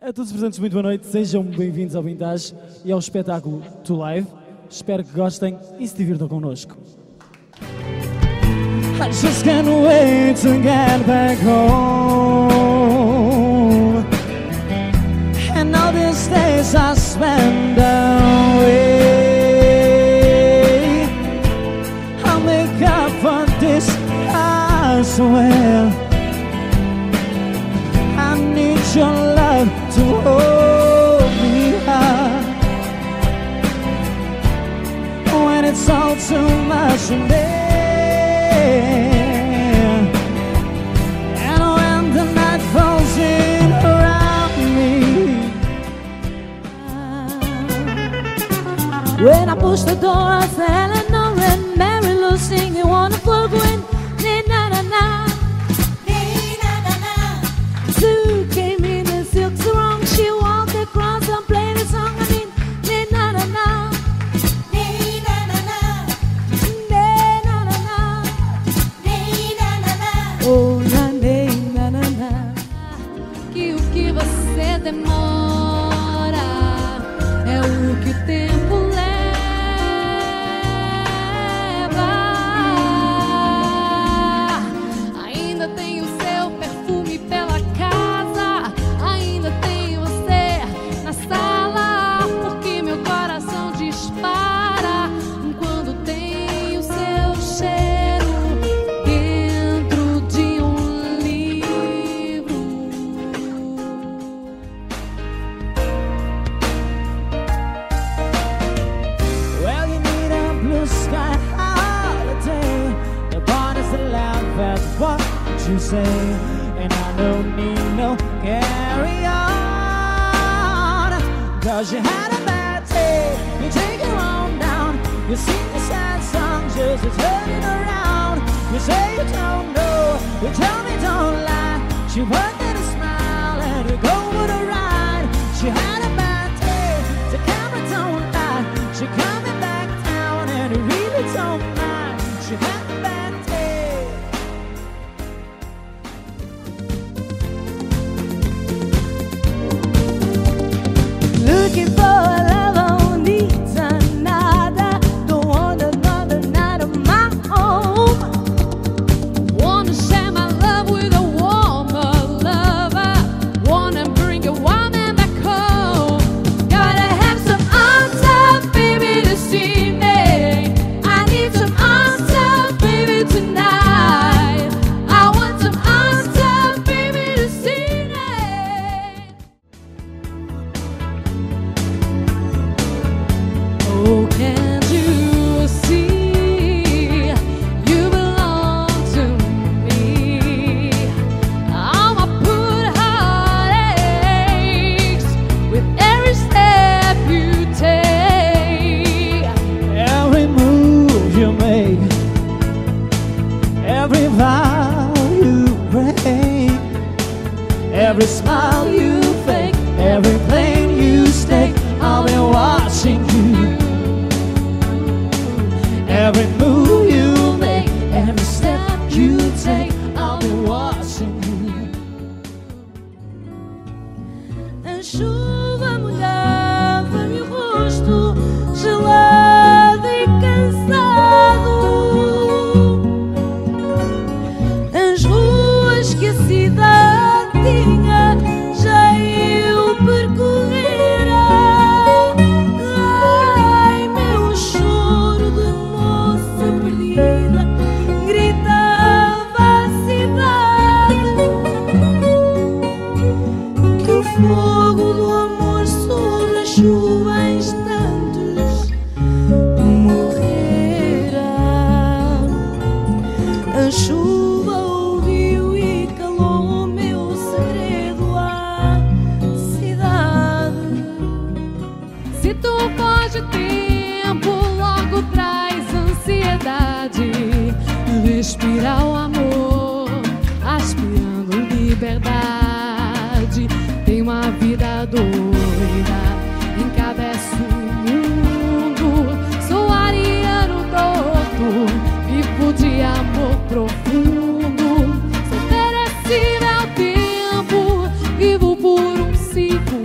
A todos os presentes, muito boa noite, sejam bem-vindos ao Vintage e ao espetáculo To Live. Espero que gostem e se divirtam connosco. I just can't wait to get back home, and all these days I spend away, I'll make up for this, I swear. I need your love to hold me up when it's all too much for me. And when the night falls in around me, when I push the door, I fell and and Mary Lou singing Wonderful Gwen. Na na na, Sue came in and silk sarong. She walked across and played a song. I mean, na na na, oh na na na. Que o que você demora é o que o tempo leva. Ainda tem o seu perfume pela casa, ainda tem você na sala, porque meu coração dispara quando tem o seu cheiro dentro de um livro. well, you need a blue sky holiday. The bodies that laugh at what you say, and I don't need no carry on. Cause you had a bad day, you take it on down. You sing a sad song just to turn it around. You say you don't know, you tell me don't lie. She worked at a smile and you go with a ride. She had a bad day, the camera don't lie. She coming back down and you really don't mind. She had a bad day. Looking for a love who needs another. Don't want another night of my own. Wanna share my love with a warmer lover. Wanna bring a woman back home. Gotta have some answers, baby, this evening. I need some answers, baby, tonight. I want some answers, baby, this evening. Oh, can't you see you belong to me? I'ma put heartaches with every step you take. Every move you make, every vow you break, every smile you fake, every plane you stake, I'll be watching you. Every move you make, every step you take, I'll be watching you. A chuva molhava-me o rosto, gelado e cansado. As ruas que a cidade tinha já eu percorrera. Ai, meu choro de moça perdida gritava a cidade que o fogo do amor sobre a chuva em instantes morrera. A chuva ouviu e calou o meu segredo à cidade. Se tu foge o tempo, logo traz ansiedade. Respira o amor, aspirando liberdade. Tem uma vida doida, encabeça o mundo. Sou ariano douto, vivo de amor profundo. Sou perecível ao tempo, vivo por um ciclo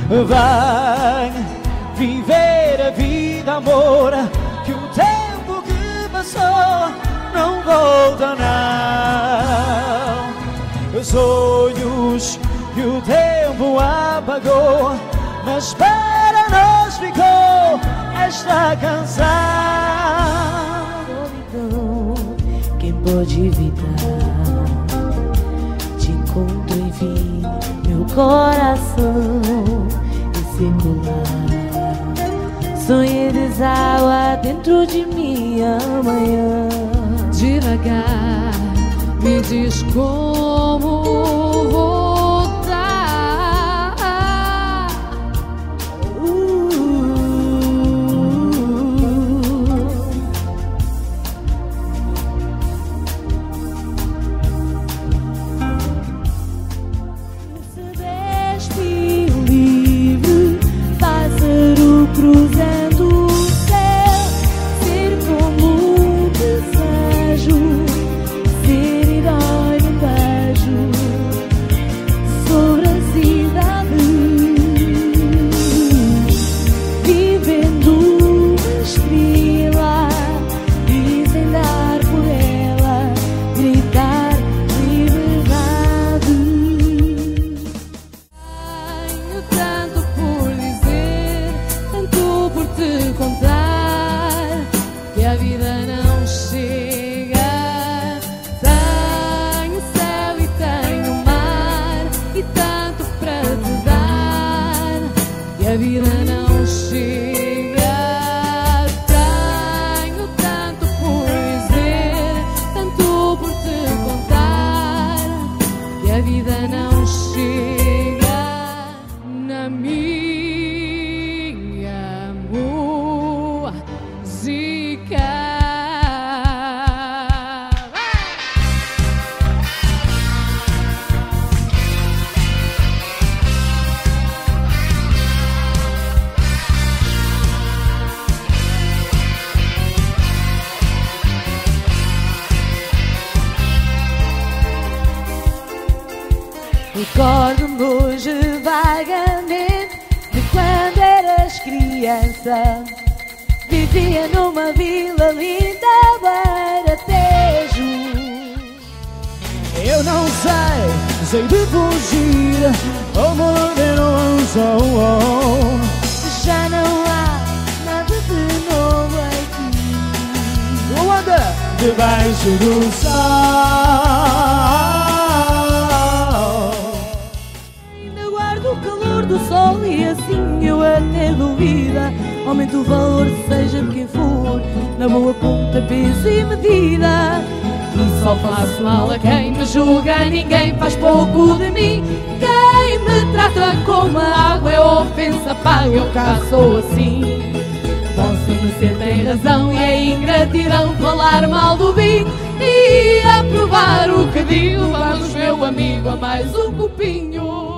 Vem viver a vida, amor, que o tempo que passou não volta, não. Sonhos que o tempo apagou, mas para nós ficou esta canção. Solidão, quem pode evitar? Te encontro, enfim, meu coração circular. Sonhei deságua dentro de mim amanhã. Devagar, me diz como voltar. Recebeste livre, pássaro cruzando o céu, ser como um desejo, ser herói num beijo sobre a cidade, vivendo uma estrela, desvendar por ela, gritar liberdade. Tenho tanto por dizer, tanto por te contar, que a vida não chega. Tenho céu e tenho mar, e tanto para te dar, que a vida não chega. Tenho tanto por dizer, tanto por te contar, que a vida não chega na minha música. Recordo-me hoje vagamente de quando eras criança. Vivia numa vila linda à beira-tejo. Eu não sei de fugir ou morder um som. Já não há nada de novo aqui. Anda debaixo do sol. Ainda guardo o calor do sol e assim eu até duvida. Aumento o valor, seja de quem for, na boa conta, peso e medida. E só faço mal a quem me julga, ninguém faz pouco de mim. Quem me trata como a água é ofensa paga, eu cá sou assim. Vossa Mercê tem razão e é ingratidão falar mal do vinho e aprovar o que digo. Vamos, meu amigo, a mais um copinho.